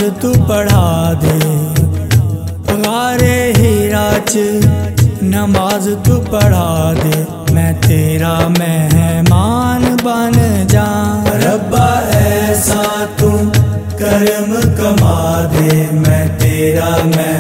नमाज तू पढ़ा दे, गारे हीरा च नमाज तू पढ़ा दे, मैं तेरा मेहमान बन जा। रब्बा ऐसा तू करम कमा दे, मैं तेरा